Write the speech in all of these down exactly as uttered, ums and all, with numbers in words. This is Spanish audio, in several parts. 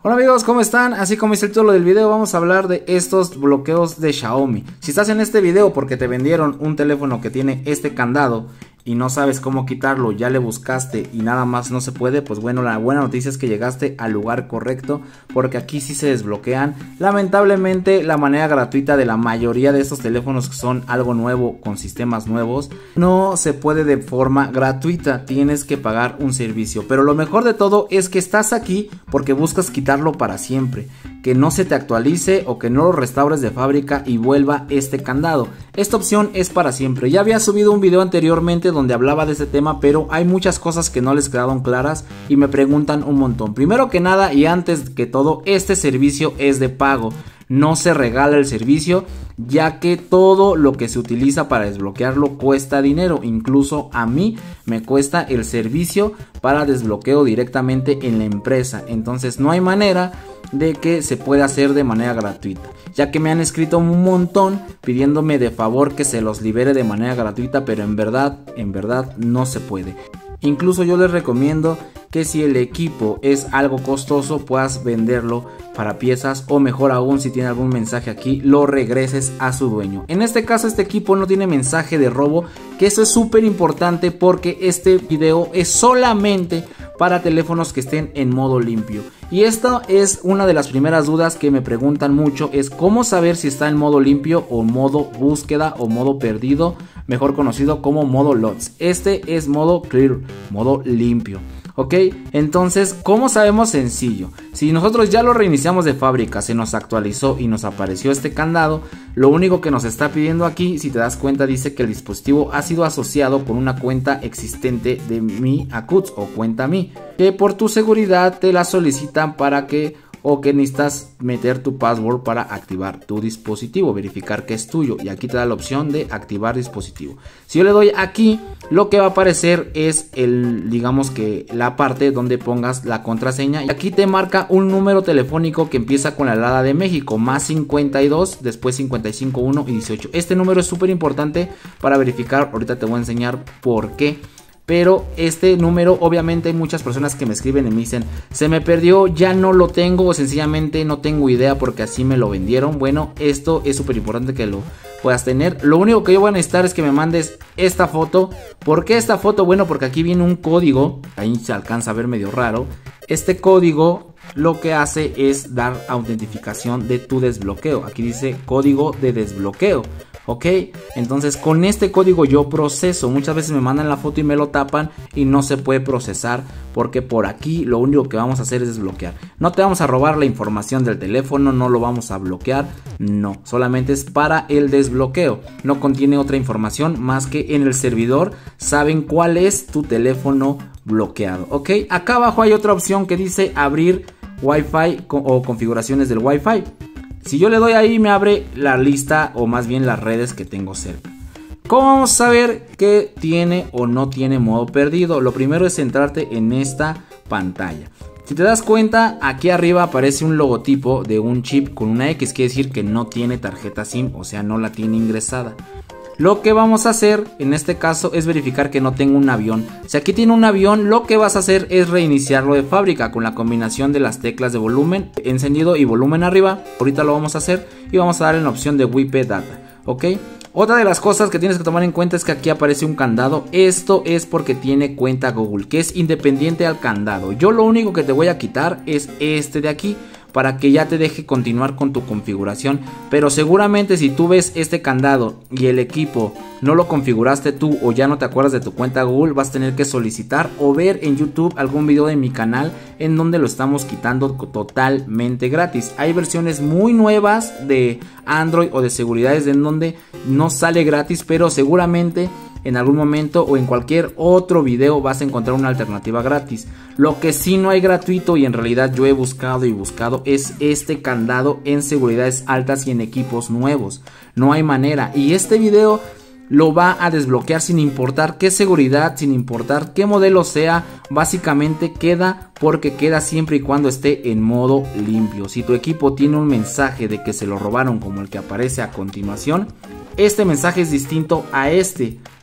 Hola amigos, ¿cómo están? Así como dice el título del video, vamos a hablar de estos bloqueos de Xiaomi. Si estás en este video porque te vendieron un teléfono que tiene este candado y no sabes cómo quitarlo, ya le buscaste y nada más no se puede, pues bueno, la buena noticia es que llegaste al lugar correcto, porque aquí sí se desbloquean. Lamentablemente la manera gratuita de la mayoría de estos teléfonos que son algo nuevo con sistemas nuevos no se puede de forma gratuita, tienes que pagar un servicio. Pero lo mejor de todo es que estás aquí porque buscas quitarlo para siempre, que no se te actualice o que no lo restaures de fábrica y vuelva este candado. Esta opción es para siempre. Ya había subido un video anteriormente donde hablaba de este tema, pero hay muchas cosas que no les quedaron claras y me preguntan un montón. Primero que nada y antes que todo, este servicio es de pago. No se regala el servicio, ya que todo lo que se utiliza para desbloquearlo cuesta dinero. Incluso a mí me cuesta el servicio para desbloqueo directamente en la empresa. Entonces no hay manera de que se pueda hacer de manera gratuita, ya que me han escrito un montón pidiéndome de favor que se los libere de manera gratuita, pero en verdad, en verdad no se puede. Incluso yo les recomiendo que si el equipo es algo costoso puedas venderlo para piezas, o mejor aún, si tiene algún mensaje aquí, lo regreses a su dueño. En este caso este equipo no tiene mensaje de robo, que eso es súper importante porque este video es solamente para teléfonos que estén en modo limpio. Y esta es una de las primeras dudas que me preguntan mucho, es cómo saber si está en modo limpio o modo búsqueda o modo perdido, mejor conocido como modo lost. Este es modo clear, modo limpio. Ok, entonces, ¿cómo sabemos? Sencillo. Si nosotros ya lo reiniciamos de fábrica, se nos actualizó y nos apareció este candado, lo único que nos está pidiendo aquí, si te das cuenta, dice que el dispositivo ha sido asociado con una cuenta existente de Mi Account o cuenta Mi, que por tu seguridad te la solicitan para que, o que necesitas meter tu password para activar tu dispositivo, verificar que es tuyo, y aquí te da la opción de activar dispositivo. Si yo le doy aquí, lo que va a aparecer es el, digamos que la parte donde pongas la contraseña, y aquí te marca un número telefónico que empieza con la alada de México, más cincuenta y dos, después cincuenta y cinco, uno y dieciocho. Este número es súper importante para verificar, ahorita te voy a enseñar por qué. Pero este número, obviamente hay muchas personas que me escriben y me dicen, se me perdió, ya no lo tengo, o sencillamente no tengo idea porque así me lo vendieron. Bueno, esto es súper importante que lo puedas tener. Lo único que yo voy a necesitar es que me mandes esta foto. ¿Por qué esta foto? Bueno, porque aquí viene un código, ahí se alcanza a ver medio raro. Este código lo que hace es dar autentificación de tu desbloqueo. Aquí dice código de desbloqueo. Ok, entonces con este código yo proceso. Muchas veces me mandan la foto y me lo tapan y no se puede procesar porque por aquí lo único que vamos a hacer es desbloquear. No te vamos a robar la información del teléfono, no lo vamos a bloquear, no, solamente es para el desbloqueo. No contiene otra información más que en el servidor saben cuál es tu teléfono bloqueado. Ok, acá abajo hay otra opción que dice abrir Wi-Fi o configuraciones del Wi-Fi. Si yo le doy ahí me abre la lista o más bien las redes que tengo cerca. ¿Cómo vamos a saber que tiene o no tiene modo perdido? Lo primero es centrarte en esta pantalla. Si te das cuenta, aquí arriba aparece un logotipo de un chip con una X, quiere decir que no tiene tarjeta SIM, o sea no la tiene ingresada. Lo que vamos a hacer en este caso es verificar que no tenga un avión. Si aquí tiene un avión, lo que vas a hacer es reiniciarlo de fábrica con la combinación de las teclas de volumen, encendido y volumen arriba. Ahorita lo vamos a hacer y vamos a darle la opción de Wi-Fi Data. Ok. Otra de las cosas que tienes que tomar en cuenta es que aquí aparece un candado. Esto es porque tiene cuenta Google, que es independiente al candado. Yo lo único que te voy a quitar es este de aquí, para que ya te deje continuar con tu configuración. Pero seguramente si tú ves este candado y el equipo no lo configuraste tú o ya no te acuerdas de tu cuenta Google, vas a tener que solicitar o ver en YouTube algún video de mi canal en donde lo estamos quitando totalmente gratis. Hay versiones muy nuevas de Android o de seguridades en donde no sale gratis, pero seguramente en algún momento o en cualquier otro video vas a encontrar una alternativa gratis. Lo que sí no hay gratuito y en realidad yo he buscado y buscado es este candado en seguridades altas y en equipos nuevos. No hay manera, y este video lo va a desbloquear sin importar qué seguridad, sin importar qué modelo sea. Básicamente queda porque queda siempre y cuando esté en modo limpio. Si tu equipo tiene un mensaje de que se lo robaron como el que aparece a continuación, este mensaje es distinto a este,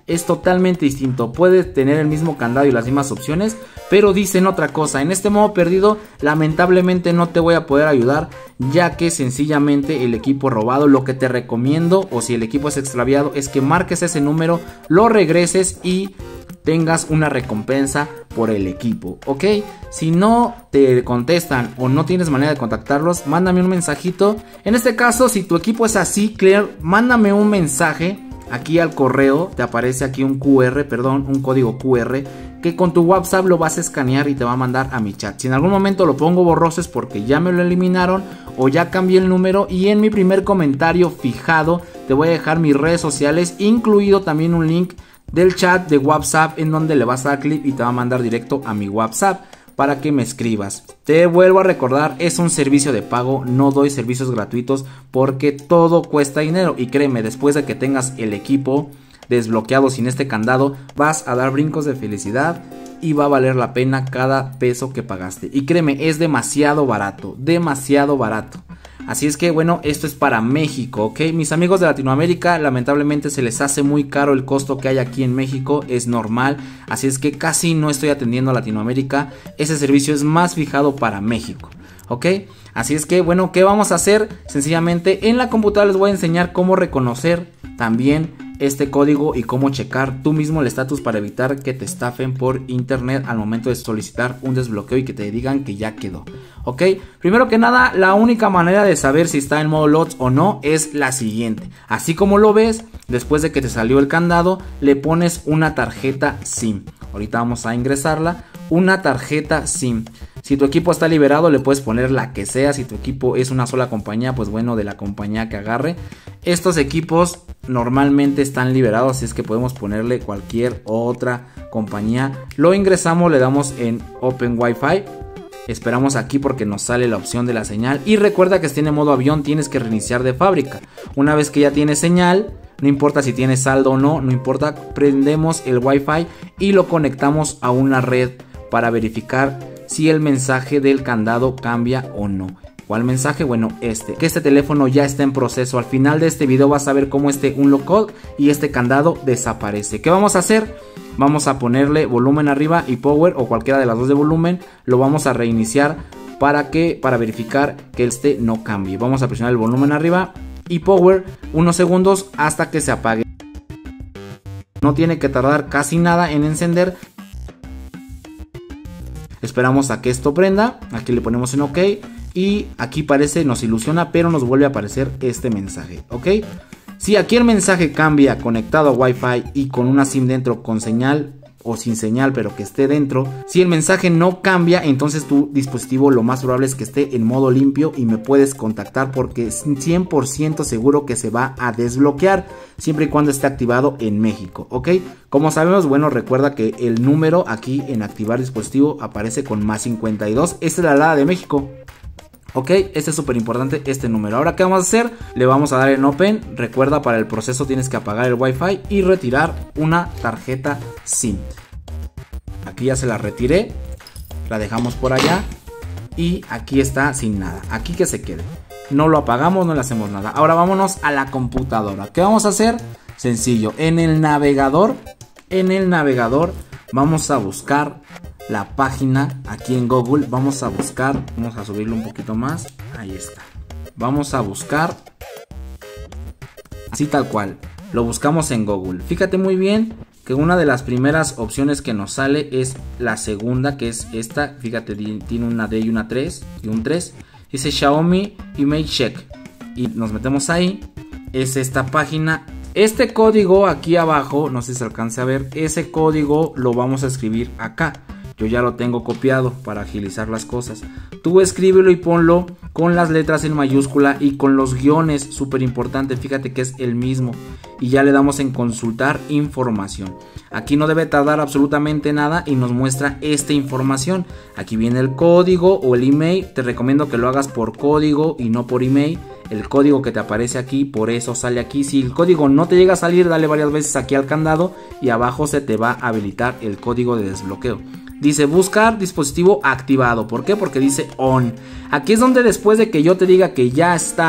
es totalmente distinto. Puedes tener el mismo candado y las mismas opciones, pero dicen otra cosa. En este modo perdido lamentablemente no te voy a poder ayudar, ya que sencillamente el equipo robado. Lo que te recomiendo, o si el equipo es extraviado, es que marques ese número, lo regreses y tengas una recompensa por el equipo, ¿ok? Si no te contestan o no tienes manera de contactarlos, mándame un mensajito. En este caso, si tu equipo es así, Clear, mándame un mensaje aquí al correo. Te aparece aquí un Q R, perdón, un código Q R, que con tu WhatsApp lo vas a escanear y te va a mandar a mi chat. Si en algún momento lo pongo borroso es porque ya me lo eliminaron o ya cambié el número, y en mi primer comentario fijado te voy a dejar mis redes sociales, incluido también un link del chat de WhatsApp, en donde le vas a dar clic y te va a mandar directo a mi WhatsApp para que me escribas. Te vuelvo a recordar, es un servicio de pago, no doy servicios gratuitos porque todo cuesta dinero, y créeme, después de que tengas el equipo desbloqueado sin este candado, vas a dar brincos de felicidad y va a valer la pena cada peso que pagaste. Y créeme, es demasiado barato, demasiado barato. Así es que bueno, esto es para México, ¿ok? Mis amigos de Latinoamérica, lamentablemente se les hace muy caro el costo que hay aquí en México, es normal. Así es que casi no estoy atendiendo a Latinoamérica, ese servicio es más fijado para México, ¿ok? Así es que bueno, ¿qué vamos a hacer? Sencillamente en la computadora les voy a enseñar cómo reconocer también este código y cómo checar tú mismo el estatus para evitar que te estafen por internet al momento de solicitar un desbloqueo y que te digan que ya quedó, ok. Primero que nada, la única manera de saber si está en modo LOTS o no es la siguiente. Así como lo ves, después de que te salió el candado, le pones una tarjeta SIM. Ahorita vamos a ingresarla, una tarjeta SIM. Si tu equipo está liberado, le puedes poner la que sea. Si tu equipo es una sola compañía, pues bueno, de la compañía que agarre. Estos equipos normalmente están liberados, así es que podemos ponerle cualquier otra compañía. Lo ingresamos, le damos en Open Wi-Fi. Esperamos aquí porque nos sale la opción de la señal. Y recuerda que si tiene modo avión, tienes que reiniciar de fábrica. Una vez que ya tiene señal, no importa si tiene saldo o no, no importa, prendemos el Wi-Fi y lo conectamos a una red para verificar si el mensaje del candado cambia o no. ¿Cuál mensaje? Bueno, este, que este teléfono ya está en proceso. Al final de este video vas a ver cómo este unlock code y este candado desaparece. ¿Qué vamos a hacer? Vamos a ponerle volumen arriba y power, o cualquiera de las dos de volumen. Lo vamos a reiniciar para que para verificar que este no cambie. Vamos a presionar el volumen arriba y power unos segundos hasta que se apague. No tiene que tardar casi nada en encender. Esperamos a que esto prenda. Aquí le ponemos en OK. Y aquí parece, nos ilusiona, pero nos vuelve a aparecer este mensaje, ¿ok? Si aquí el mensaje cambia conectado a Wi-Fi y con una SIM dentro con señal o sin señal, pero que esté dentro. Si el mensaje no cambia, entonces tu dispositivo lo más probable es que esté en modo limpio y me puedes contactar porque es cien por ciento seguro que se va a desbloquear siempre y cuando esté activado en México, ¿ok? Como sabemos, bueno, recuerda que el número aquí en activar dispositivo aparece con más cincuenta y dos. Esta es la alada de México. Ok, este es súper importante, este número. Ahora, ¿qué vamos a hacer? Le vamos a dar en Open. Recuerda, para el proceso tienes que apagar el Wi-Fi y retirar una tarjeta SIM. Aquí ya se la retiré. La dejamos por allá. Y aquí está sin nada. Aquí que se quede. No lo apagamos, no le hacemos nada. Ahora vámonos a la computadora. ¿Qué vamos a hacer? Sencillo. En el navegador, en el navegador vamos a buscar la página aquí en Google. Vamos a buscar, vamos a subirlo un poquito más, ahí está. Vamos a buscar así tal cual, lo buscamos en Google. Fíjate muy bien que una de las primeras opciones que nos sale es la segunda, que es esta. Fíjate, tiene una D y una tres y un tres. Dice Xiaomi Image Check y nos metemos ahí. Es esta página. Este código aquí abajo, no sé si se alcance a ver, ese código lo vamos a escribir acá. Yo ya lo tengo copiado para agilizar las cosas. Tú escríbelo y ponlo con las letras en mayúscula y con los guiones, súper importante. Fíjate que es el mismo. Y ya le damos en consultar información. Aquí no debe tardar absolutamente nada y nos muestra esta información. Aquí viene el código o el email. Te recomiendo que lo hagas por código y no por email. El código que te aparece aquí, por eso sale aquí. Si el código no te llega a salir, dale varias veces aquí al candado y abajo se te va a habilitar el código de desbloqueo. Dice buscar dispositivo activado. ¿Por qué? Porque dice on. Aquí es donde después de que yo te diga que ya está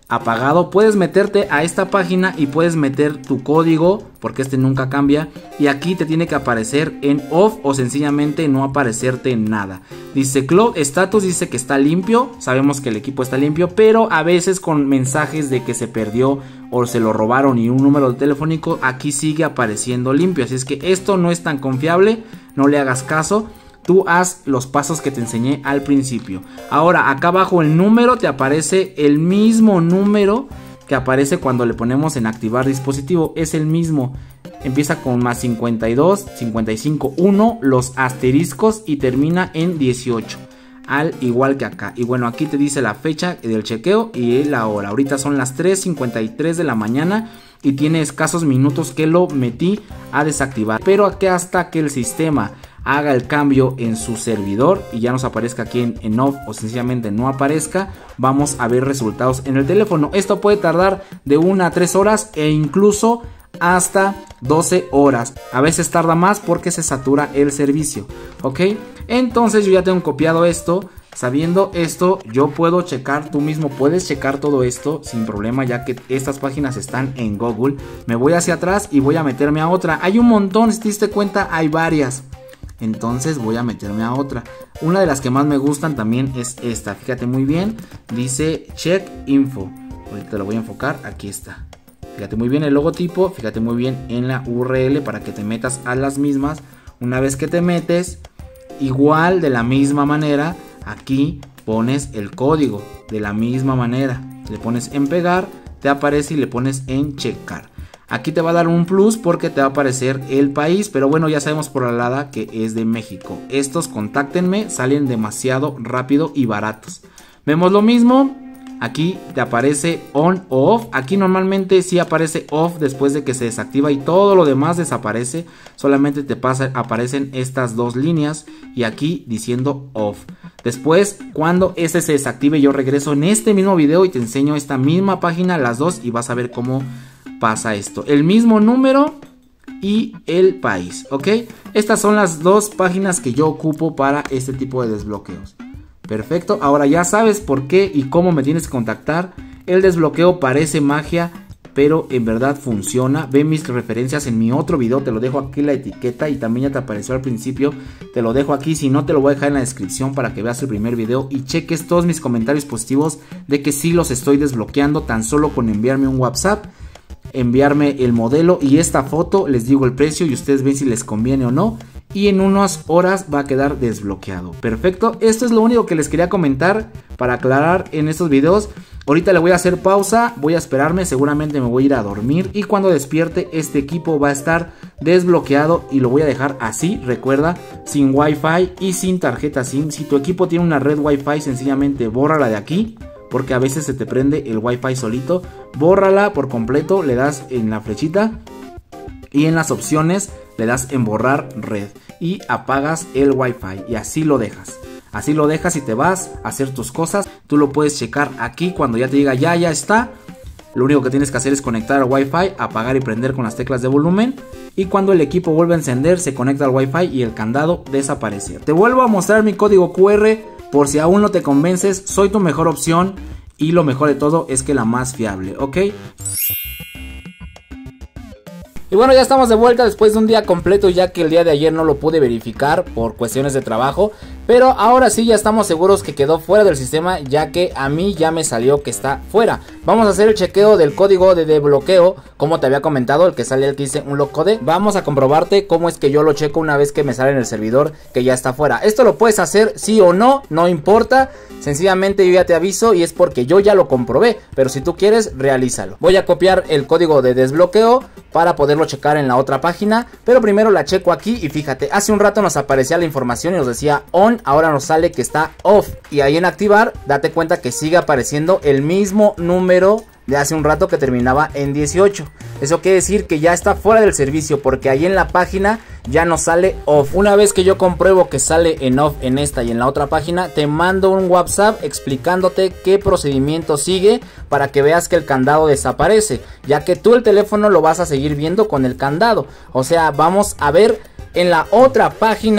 apagado, puedes meterte a esta página y puedes meter tu código, porque este nunca cambia, y aquí te tiene que aparecer en off o sencillamente no aparecerte nada. Dice Cloud Status, dice que está limpio, sabemos que el equipo está limpio, pero a veces con mensajes de que se perdió o se lo robaron y un número telefónico, aquí sigue apareciendo limpio, así es que esto no es tan confiable, no le hagas caso. Tú haz los pasos que te enseñé al principio. Ahora acá abajo el número te aparece el mismo número que aparece cuando le ponemos en activar dispositivo. Es el mismo. Empieza con más cincuenta y dos, cincuenta y cinco, uno, los asteriscos y termina en dieciocho. Al igual que acá. Y bueno, aquí te dice la fecha del chequeo y la hora. Ahorita son las tres cincuenta y tres de la mañana. Y tiene escasos minutos que lo metí a desactivar. Pero aquí hasta que el sistema haga el cambio en su servidor y ya nos aparezca aquí en, en off o sencillamente no aparezca, vamos a ver resultados en el teléfono. Esto puede tardar de una a tres horas e incluso hasta doce horas. A veces tarda más porque se satura el servicio. Ok, entonces yo ya tengo copiado esto. Sabiendo esto, yo puedo checar, tú mismo puedes checar todo esto sin problema, ya que estas páginas están en Google. Me voy hacia atrás y voy a meterme a otra. Hay un montón, si te diste cuenta, hay varias. Entonces voy a meterme a otra. Una de las que más me gustan también es esta. Fíjate muy bien, dice Check Info. Ahorita te lo voy a enfocar, aquí está. Fíjate muy bien el logotipo, fíjate muy bien en la U R L para que te metas a las mismas. Una vez que te metes, igual de la misma manera, aquí pones el código de la misma manera. Le pones en pegar, te aparece y le pones en checar. Aquí te va a dar un plus porque te va a aparecer el país, pero bueno, ya sabemos por la lada que es de México. Estos, contáctenme, salen demasiado rápido y baratos. Vemos lo mismo, aquí te aparece on o off. Aquí normalmente sí aparece off después de que se desactiva y todo lo demás desaparece. Solamente te pasa, aparecen estas dos líneas y aquí diciendo off. Después, cuando este se desactive, yo regreso en este mismo video y te enseño esta misma página, las dos, y vas a ver cómo pasa esto. El mismo número y el país, ¿ok? Estas son las dos páginas que yo ocupo para este tipo de desbloqueos. Perfecto, ahora ya sabes por qué y cómo me tienes que contactar. El desbloqueo parece magia, pero en verdad funciona. Ve mis referencias en mi otro video, te lo dejo aquí la etiqueta y también ya te apareció al principio. Te lo dejo aquí, si no te lo voy a dejar en la descripción para que veas el primer video y cheques todos mis comentarios positivos de que sí los estoy desbloqueando tan solo con enviarme un WhatsApp, enviarme el modelo y esta foto, les digo el precio y ustedes ven si les conviene o no, y en unas horas va a quedar desbloqueado. Perfecto, esto es lo único que les quería comentar para aclarar en estos videos. Ahorita le voy a hacer pausa, voy a esperarme, seguramente me voy a ir a dormir y cuando despierte este equipo va a estar desbloqueado y lo voy a dejar así, recuerda, sin Wi-Fi y sin tarjeta SIM. Si tu equipo tiene una red Wi-Fi, sencillamente bórrala de aquí, porque a veces se te prende el Wi-Fi solito. Bórrala por completo, le das en la flechita y en las opciones le das en borrar red y apagas el Wi-Fi y así lo dejas. Así lo dejas y te vas a hacer tus cosas. Tú lo puedes checar aquí cuando ya te diga ya, ya está. Lo único que tienes que hacer es conectar al Wi-Fi, apagar y prender con las teclas de volumen. Y cuando el equipo vuelve a encender, se conecta al Wi-Fi y el candado desaparece. Te vuelvo a mostrar mi código Q R por si aún no te convences. Soy tu mejor opción y lo mejor de todo es que la más fiable, ¿ok? Y bueno, ya estamos de vuelta después de un día completo, ya que el día de ayer no lo pude verificar por cuestiones de trabajo. Pero ahora sí ya estamos seguros que quedó fuera del sistema, ya que a mí ya me salió que está fuera. Vamos a hacer el chequeo del código de desbloqueo, como te había comentado, el que sale el que dice un logcode. Vamos a comprobarte cómo es que yo lo checo una vez que me sale en el servidor que ya está fuera. Esto lo puedes hacer sí o no, no importa. Sencillamente yo ya te aviso y es porque yo ya lo comprobé, pero si tú quieres, realízalo. Voy a copiar el código de desbloqueo para poderlo checar en la otra página, pero primero la checo aquí y fíjate, hace un rato nos aparecía la información y nos decía on, ahora nos sale que está off y ahí en activar, date cuenta que sigue apareciendo el mismo número de hace un rato que terminaba en dieciocho. Eso quiere decir que ya está fuera del servicio porque ahí en la página ya no sale off. Una vez que yo compruebo que sale en off en esta y en la otra página, te mando un WhatsApp explicándote qué procedimiento sigue para que veas que el candado desaparece, ya que tú el teléfono lo vas a seguir viendo con el candado. O sea, vamos a ver en la otra página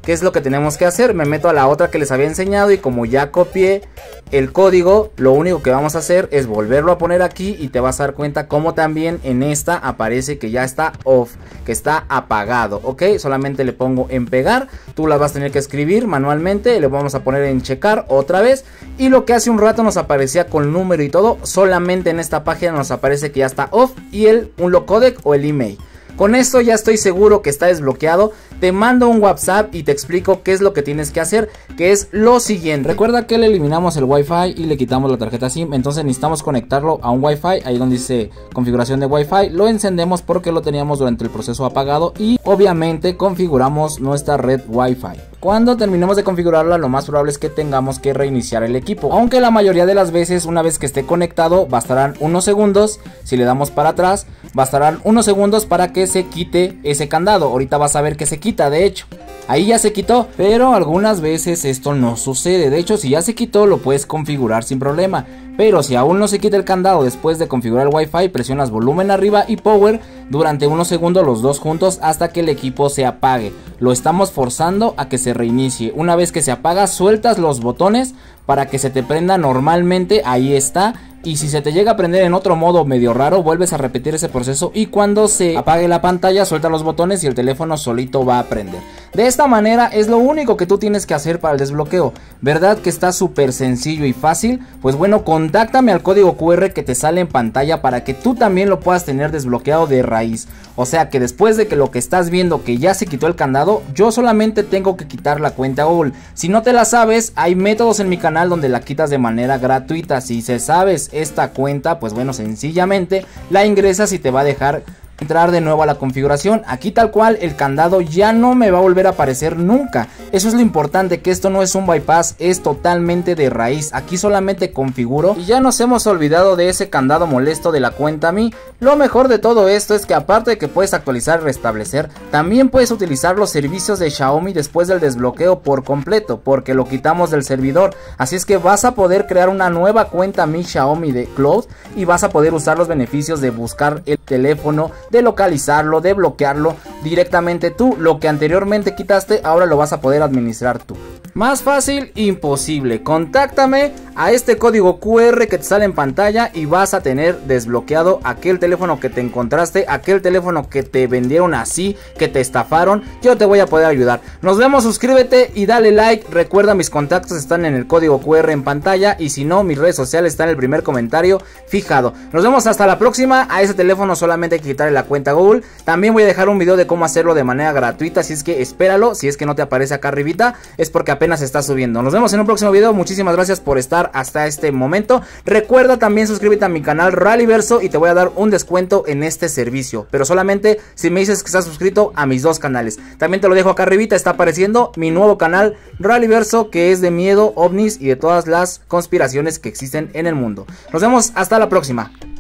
¿qué es lo que tenemos que hacer? Me meto a la otra que les había enseñado y como ya copié el código, lo único que vamos a hacer es volverlo a poner aquí y te vas a dar cuenta como también en esta aparece que ya está off, que está apagado, ¿ok? Solamente le pongo en pegar, tú la vas a tener que escribir manualmente, le vamos a poner en checar otra vez y lo que hace un rato nos aparecía con número y todo, solamente en esta página nos aparece que ya está off y el un locodec o el email. Con esto ya estoy seguro que está desbloqueado. Te mando un WhatsApp y te explico qué es lo que tienes que hacer, que es lo siguiente. Recuerda que le eliminamos el Wi-Fi y le quitamos la tarjeta SIM, entonces necesitamos conectarlo a un Wi-Fi, ahí donde dice configuración de Wi-Fi, lo encendemos porque lo teníamos durante el proceso apagado y obviamente configuramos nuestra red Wi-Fi. Cuando terminemos de configurarla, lo más probable es que tengamos que reiniciar el equipo, aunque la mayoría de las veces una vez que esté conectado bastarán unos segundos. Si le damos para atrás bastarán unos segundos para que se quite ese candado. Ahorita vas a ver que se quita, de hecho ahí ya se quitó, pero algunas veces esto no sucede. De hecho, si ya se quitó lo puedes configurar sin problema, pero si aún no se quita el candado después de configurar el Wi-Fi, presionas volumen arriba y power durante unos segundos los dos juntos hasta que el equipo se apague. Lo estamos forzando a que se reinicie. Una vez que se apaga, sueltas los botones para que se te prenda normalmente, ahí está. Y si se te llega a prender en otro modo medio raro, vuelves a repetir ese proceso y cuando se apague la pantalla, suelta los botones y el teléfono solito va a prender. De esta manera es lo único que tú tienes que hacer para el desbloqueo. ¿Verdad que está súper sencillo y fácil? Pues bueno, contáctame al código Q R que te sale en pantalla para que tú también lo puedas tener desbloqueado de raíz. O sea que después de que lo que estás viendo que ya se quitó el candado, yo solamente tengo que quitar la cuenta Google. Si no te la sabes, hay métodos en mi canal donde la quitas de manera gratuita. Si se sabes esta cuenta, pues bueno, sencillamente la ingresas y te va a dejar entrar de nuevo a la configuración. Aquí tal cual el candado ya no me va a volver a aparecer nunca. Eso es lo importante, que esto no es un bypass, es totalmente de raíz. Aquí solamente configuro y ya nos hemos olvidado de ese candado molesto de la cuenta Mi. Lo mejor de todo esto es que aparte de que puedes actualizar y restablecer, también puedes utilizar los servicios de Xiaomi después del desbloqueo por completo, porque lo quitamos del servidor. Así es que vas a poder crear una nueva cuenta Mi Xiaomi de Cloud y vas a poder usar los beneficios de buscar el teléfono, de localizarlo, de bloquearlo directamente tú. Lo que anteriormente quitaste, ahora lo vas a poder administrar tú. Más fácil, imposible. Contáctame a este código Q R que te sale en pantalla y vas a tener desbloqueado aquel teléfono que te encontraste, aquel teléfono que te vendieron así, que te estafaron. Yo te voy a poder ayudar. Nos vemos, suscríbete y dale like. Recuerda, mis contactos están en el código Q R en pantalla y si no, mis redes sociales están en el primer comentario fijado. Nos vemos hasta la próxima. A ese teléfono solamente hay que quitarle la cuenta Google. También voy a dejar un video de cómo hacerlo de manera gratuita, así es que espéralo. Si es que no te aparece acá arribita, es porque apenas está subiendo. Nos vemos en un próximo video. Muchísimas gracias por estar hasta este momento. Recuerda también suscríbete a mi canal Rallyverso y te voy a dar un descuento en este servicio, pero solamente si me dices que estás suscrito a mis dos canales. También te lo dejo acá arribita, está apareciendo mi nuevo canal Rallyverso, que es de miedo, ovnis y de todas las conspiraciones que existen en el mundo. Nos vemos hasta la próxima.